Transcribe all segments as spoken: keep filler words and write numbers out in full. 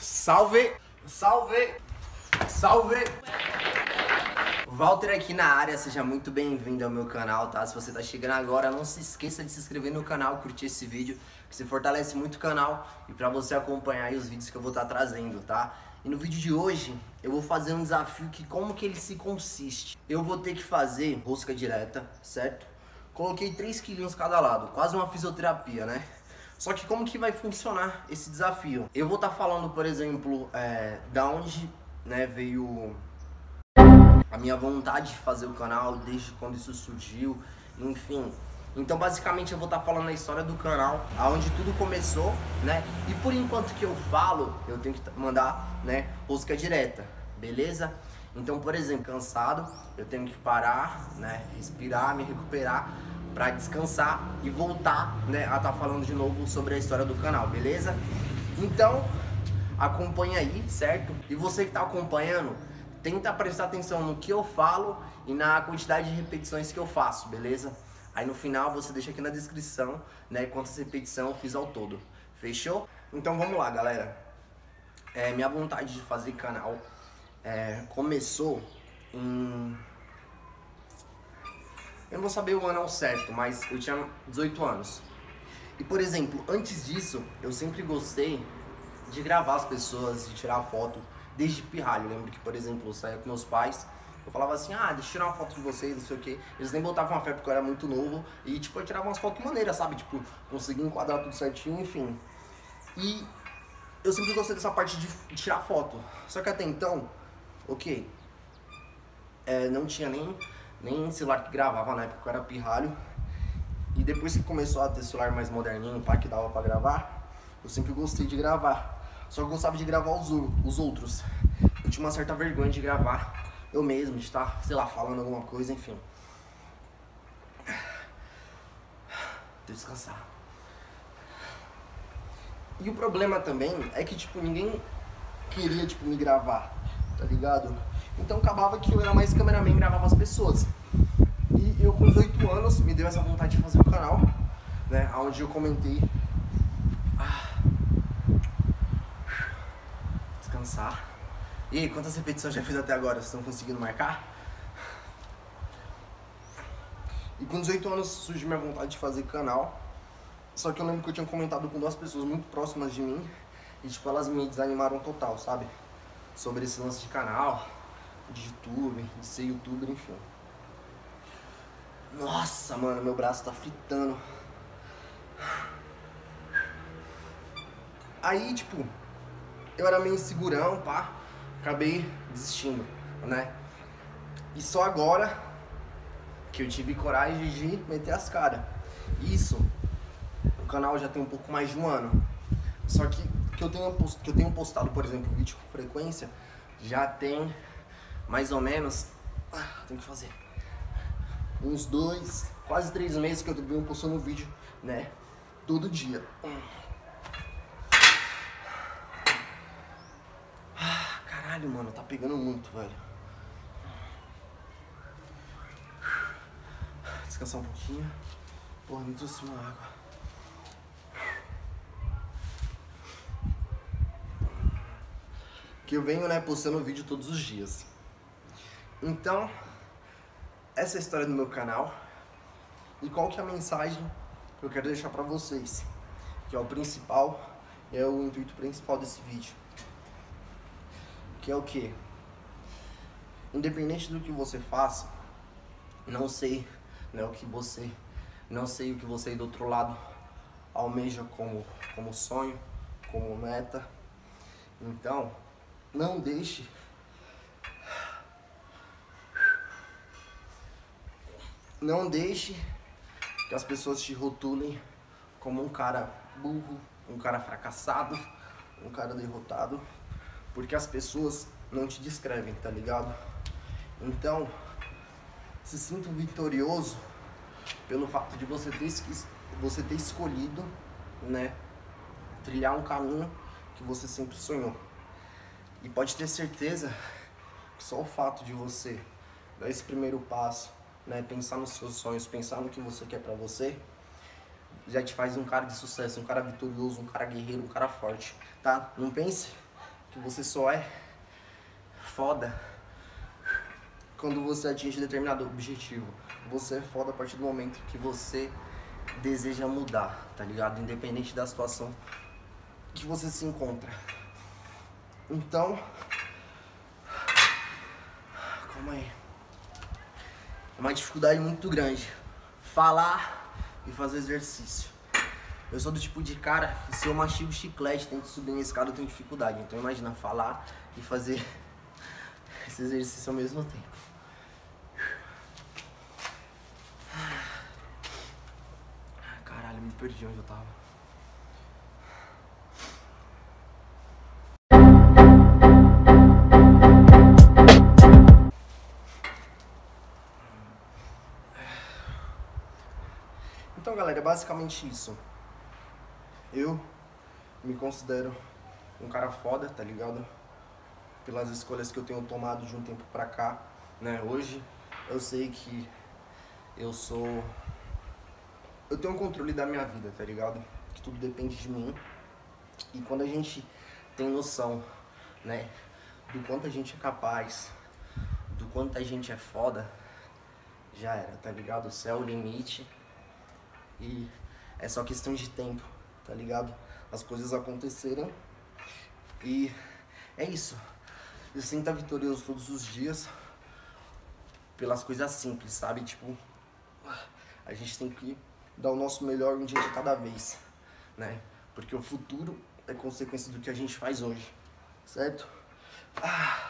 Salve! Salve! Salve! Walter aqui na área, seja muito bem-vindo ao meu canal, tá? Se você tá chegando agora, não se esqueça de se inscrever no canal, curtir esse vídeo, que você fortalece muito o canal e pra você acompanhar aí os vídeos que eu vou estar trazendo, tá? E no vídeo de hoje, eu vou fazer um desafio que como que ele se consiste. Eu vou ter que fazer rosca direta, certo? Coloquei três quilinhos cada lado, quase uma fisioterapia, né? Só que como que vai funcionar esse desafio? Eu vou estar falando, por exemplo, é, da onde, né, veio a minha vontade de fazer o canal, desde quando isso surgiu, enfim. Então basicamente eu vou estar falando a história do canal, aonde tudo começou, né? E por enquanto que eu falo, eu tenho que mandar, né, rosca direta, beleza? Então, por exemplo, cansado, eu tenho que parar, né, respirar, me recuperar pra descansar e voltar, né, a estar falando de novo sobre a história do canal, beleza? Então, acompanha aí, certo? E você que tá acompanhando, tenta prestar atenção no que eu falo e na quantidade de repetições que eu faço, beleza? Aí no final você deixa aqui na descrição, né, quantas repetições eu fiz ao todo, fechou? Então vamos lá, galera. É, minha vontade de fazer canal é, começou em... Eu não vou saber o ano ao certo, mas eu tinha dezoito anos. E por exemplo, antes disso, eu sempre gostei de gravar as pessoas, de tirar foto desde pirralho. Eu lembro que, por exemplo, eu saía com meus pais, eu falava assim, ah, deixa eu tirar uma foto de vocês, não sei o que. Eles nem botavam uma fé porque eu era muito novo. E tipo, eu tirava umas fotos maneiras, sabe? Tipo, conseguia enquadrar tudo certinho, enfim. E eu sempre gostei dessa parte de tirar foto. Só que até então, ok, é, não tinha nem, nem celular que gravava na época, eu era pirralho. E depois que começou a ter celular mais moderninho, pá, que dava pra gravar, eu sempre gostei de gravar. Só que eu gostava de gravar os, os outros. Eu tinha uma certa vergonha de gravar eu mesmo, de estar, sei lá, falando alguma coisa, enfim. Deixa eu descansar. E o problema também é que, tipo, ninguém queria, tipo, me gravar, tá ligado? Então acabava que eu era mais cameraman e gravava as pessoas. E eu com dezoito anos me deu essa vontade de fazer o canal, né, onde eu comentei. Ah, descansar. E aí, quantas repetições já fiz até agora? Vocês estão conseguindo marcar? E com dezoito anos surgiu minha vontade de fazer canal. Só que eu lembro que eu tinha comentado com duas pessoas muito próximas de mim. E tipo, elas me desanimaram total, sabe? Sobre esse lance de canal, de YouTube, de ser youtuber, enfim. Nossa, mano, meu braço tá fritando. Aí, tipo, eu era meio insegurão, pá. Acabei desistindo, né? E só agora que eu tive coragem de meter as caras. Isso, o canal já tem um pouco mais de um ano. Só que que eu tenho, que eu tenho postado, por exemplo, vídeo com frequência, já tem mais ou menos... Ah, tem que fazer... uns dois, quase três meses que eu venho postando vídeo, né? Todo dia. Ah, caralho, mano, tá pegando muito, velho. Descansar um pouquinho. Porra, me trouxe uma água. Que eu venho, né, postando vídeo todos os dias. Então, essa é a história do meu canal. E qual que é a mensagem que eu quero deixar pra vocês? Que é o principal, é o intuito principal desse vídeo. Que é o que? Independente do que você faça, não sei, né, o que você, não sei o que você aí do outro lado almeja como, como sonho, como meta. Então, não deixe Não deixe que as pessoas te rotulem como um cara burro, um cara fracassado, um cara derrotado, porque as pessoas não te descrevem, tá ligado? Então, se sinta vitorioso pelo fato de você ter, você ter escolhido, né, trilhar um caminho que você sempre sonhou. E pode ter certeza que só o fato de você dar esse primeiro passo, né, pensar nos seus sonhos, pensar no que você quer pra você, já te faz um cara de sucesso, um cara vitorioso, um cara guerreiro, um cara forte, tá? Não pense que você só é foda quando você atinge determinado objetivo. Você é foda a partir do momento que você deseja mudar, tá ligado? Independente da situação que você se encontra. Então, calma aí. É uma dificuldade muito grande falar e fazer exercício. Eu sou do tipo de cara que se eu mastigo chiclete, tento subir na escada, eu tenho dificuldade. Então imagina falar e fazer esse exercício ao mesmo tempo. Caralho, me perdi onde eu tava. Então, galera, é basicamente isso. Eu me considero um cara foda, tá ligado? Pelas escolhas que eu tenho tomado de um tempo pra cá, né? Hoje eu sei que eu sou... Eu tenho um controle da minha vida, tá ligado? Que tudo depende de mim. E quando a gente tem noção, né? Do quanto a gente é capaz, do quanto a gente é foda, já era, tá ligado? O céu é o limite. E é só questão de tempo, tá ligado? As coisas acontecerem. E é isso. Eu sinto estar vitorioso todos os dias pelas coisas simples, sabe? Tipo, a gente tem que dar o nosso melhor um dia de cada vez, né? Porque o futuro é consequência do que a gente faz hoje, certo? Ah.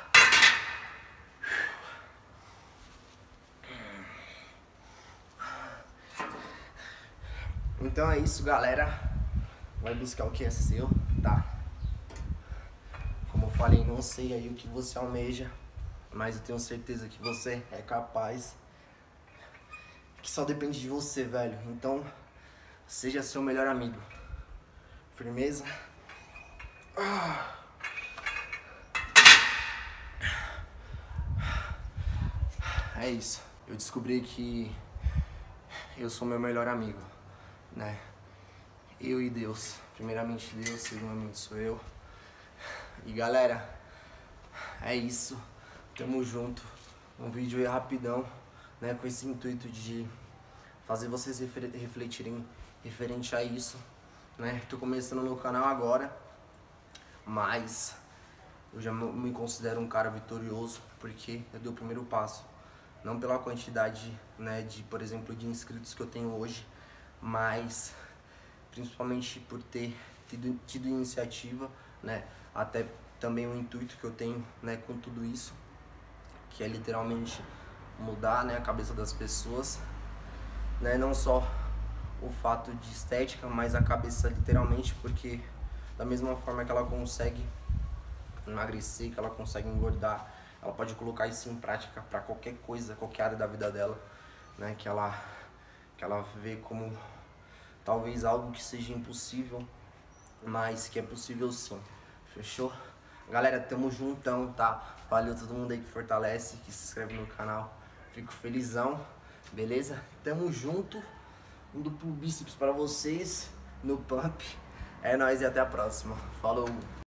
Então é isso, galera. Vai buscar o que é seu, tá? Como eu falei, não sei aí o que você almeja, mas eu tenho certeza que você é capaz. Que só depende de você, velho. Então, seja seu melhor amigo. Firmeza? Ah. É isso. Eu descobri que eu sou meu melhor amigo, né? Eu e Deus. Primeiramente Deus, segundamente sou eu. E galera, é isso. Tamo junto. Um vídeo aí rapidão, né? Com esse intuito de fazer vocês refletirem referente a isso, né? Tô começando no canal agora, mas eu já me considero um cara vitorioso porque eu dei o primeiro passo. Não pela quantidade, né, de, por exemplo, de inscritos que eu tenho hoje, mas principalmente por ter tido, tido iniciativa, né, até também o intuito que eu tenho, né, com tudo isso, que é literalmente mudar, né, a cabeça das pessoas, né, não só o fato de estética, mas a cabeça literalmente, porque da mesma forma que ela consegue emagrecer, que ela consegue engordar, ela pode colocar isso em prática para qualquer coisa, qualquer área da vida dela, né, que ela, que ela vê como talvez algo que seja impossível, mas que é possível sim. Fechou? Galera, tamo juntão, tá? Valeu todo mundo aí que fortalece, que se inscreve no canal. Fico felizão, beleza? Tamo junto. Um duplo bíceps para vocês no pump. É nóis e até a próxima. Falou!